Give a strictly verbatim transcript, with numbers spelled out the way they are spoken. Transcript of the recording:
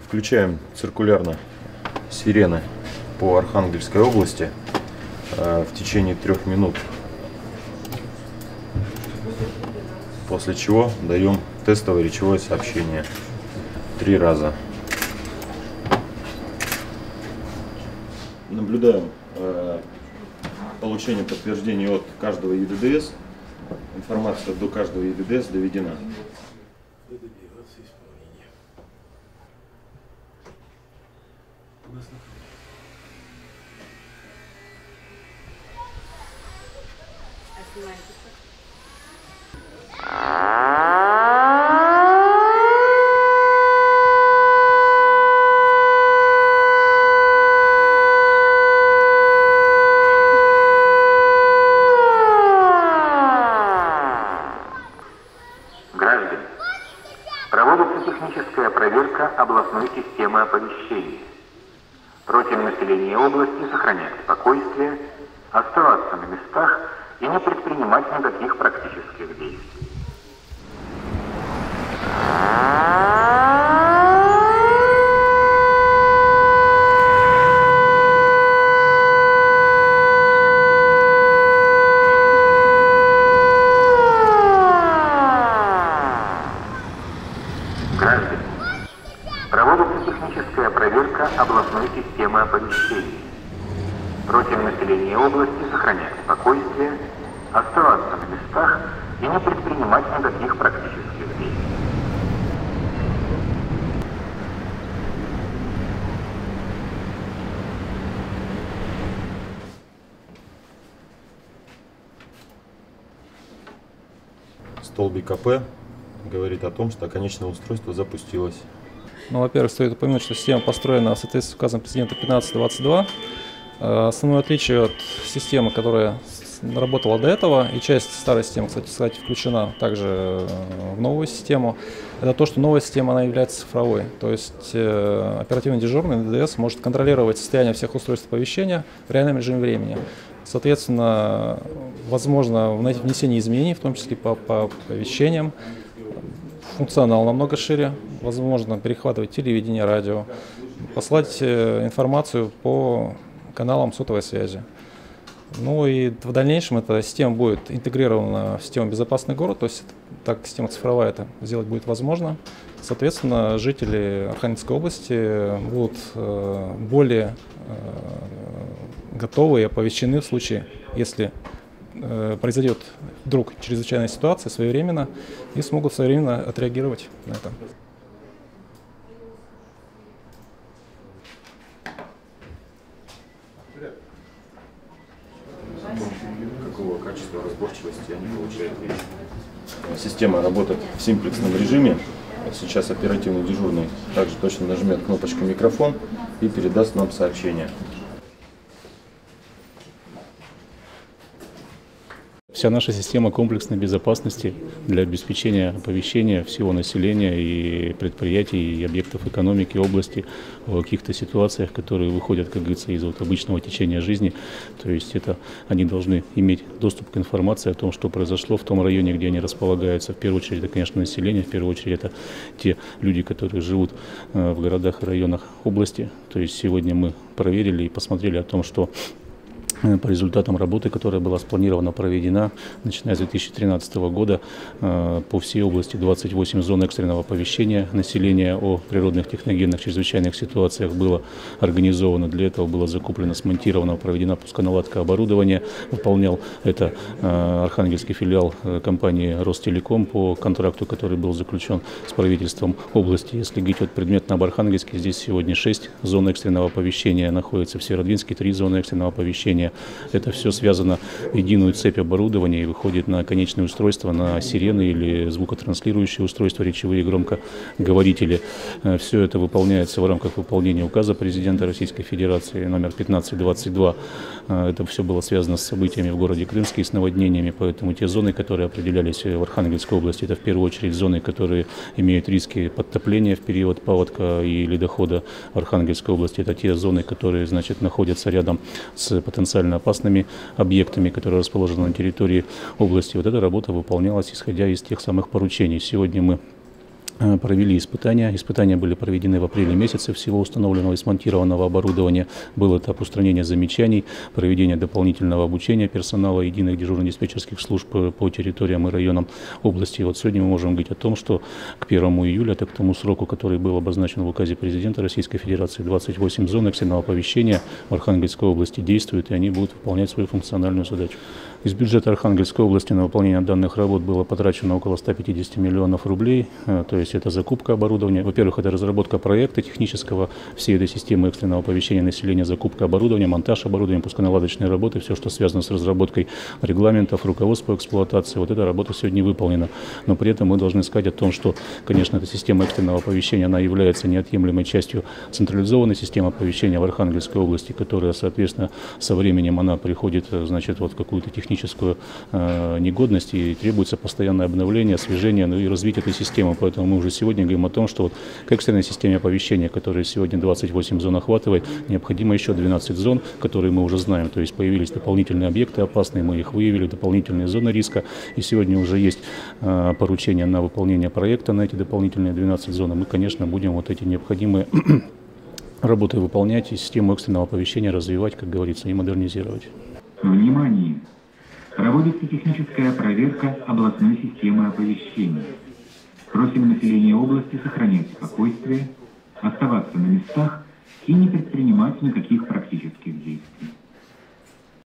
Включаем циркулярно сирены по Архангельской области э, в течение трех минут. После чего даем тестовое речевое сообщение три раза. Наблюдаем э, получение подтверждений от каждого и ди ди эс. Информация до каждого и ди ди эс доведена. Граждане, проводится техническая проверка областной системы оповещения. Просим населения области сохранять спокойствие, оставаться на местах и не предпринимать никаких практических действий. Граждане, проводится техническая проверка областной системы оповещения. Просим населения области сохранять спокойствие, оставаться на местах и не предпринимать никаких практических действий. Столбик АП говорит о том, что конечное устройство запустилось. Ну, во-первых, стоит упомянуть, что система построена в соответствии с указом президента пятнадцать двадцать два. Основное отличие от системы, которая работала до этого, и часть старой системы, кстати сказать, включена также в новую систему, это то, что новая система она является цифровой. То есть э, оперативный дежурный ди ди эс может контролировать состояние всех устройств оповещения в реальном режиме времени. Соответственно, возможно внесение изменений, в том числе по, по оповещениям. Функционал намного шире, возможно перехватывать телевидение, радио, послать информацию по каналам сотовой связи. Ну и в дальнейшем эта система будет интегрирована в систему «Безопасный город», то есть так система цифровая это сделать будет возможно. Соответственно, жители Архангельской области будут более готовы и оповещены в случае, если произойдет вдруг чрезвычайная ситуация своевременно и смогут своевременно отреагировать на это. Какого качества разборчивости они получают речь? Система работает в симплексном режиме. Сейчас оперативный дежурный также точно нажмет кнопочку «Микрофон» и передаст нам сообщение. Вся наша система комплексной безопасности для обеспечения оповещения всего населения и предприятий, и объектов экономики области в каких-то ситуациях, которые выходят, как говорится, из вот обычного течения жизни. То есть это они должны иметь доступ к информации о том, что произошло в том районе, где они располагаются. В первую очередь, это, конечно, население, в первую очередь, это те люди, которые живут в городах и районах области. То есть сегодня мы проверили и посмотрели о том, что по результатам работы, которая была спланирована, проведена, начиная с две тысячи тринадцатого года, по всей области двадцать восемь зон экстренного оповещения населения о природных техногенных чрезвычайных ситуациях было организовано. Для этого было закуплено, смонтировано, проведена пусконаладка оборудования. Выполнял это архангельский филиал компании «Ростелеком» по контракту, который был заключен с правительством области. Если говорить вот предметно об Архангельске, здесь сегодня шесть зон экстренного оповещения находится, в Северодвинске три зоны экстренного оповещения. Это все связано в единую цепь оборудования и выходит на конечное устройство, на сирены или звукотранслирующие устройства, речевые громкоговорители. Все это выполняется в рамках выполнения указа президента Российской Федерации номер пятнадцать двадцать два. Это все было связано с событиями в городе Крымске и с наводнениями, поэтому те зоны, которые определялись в Архангельской области, это в первую очередь зоны, которые имеют риски подтопления в период паводка и ледохода в Архангельской области. Это те зоны, которые, значит, находятся рядом с потенциально опасными объектами, которые расположены на территории области. Вот эта работа выполнялась, исходя из тех самых поручений. Сегодня мы провели испытания. Испытания были проведены в апреле месяце всего установленного и смонтированного оборудования. Был этап устранения замечаний, проведения дополнительного обучения персонала единых дежурно-диспетчерских служб по территориям и районам области. И вот сегодня мы можем говорить о том, что к первому июля, это к тому сроку, который был обозначен в указе президента Российской Федерации, двадцать восемь зон экстренного оповещения в Архангельской области действуют, и они будут выполнять свою функциональную задачу. Из бюджета Архангельской области на выполнение данных работ было потрачено около ста пятидесяти миллионов рублей, то есть это закупка оборудования. Во-первых, это разработка проекта технического всей этой системы экстренного оповещения населения, закупка оборудования, монтаж оборудования, пусконаладочные работы, все, что связано с разработкой регламентов, руководства эксплуатации. Вот эта работа сегодня выполнена. Но при этом мы должны сказать о том, что, конечно, эта система экстренного оповещения, она является неотъемлемой частью централизованной системы оповещения в Архангельской области, которая, соответственно, со временем она приходит, значит, вот в какую-то техническую э, негодность, и требуется постоянное обновление, освежение, ну и развитие этой системы. Поэтому мы уже сегодня говорим о том, что вот к экстренной системе оповещения, которая сегодня двадцать восемь зон охватывает, необходимо еще двенадцать зон, которые мы уже знаем. То есть появились дополнительные объекты опасные, мы их выявили, дополнительные зоны риска. И сегодня уже есть э, поручение на выполнение проекта на эти дополнительные двенадцать зон. И мы, конечно, будем вот эти необходимые работы выполнять и систему экстренного оповещения развивать, как говорится, и модернизировать. Внимание! Проводится техническая проверка областной системы оповещения. Просим население области сохранять спокойствие, оставаться на местах и не предпринимать никаких практических действий.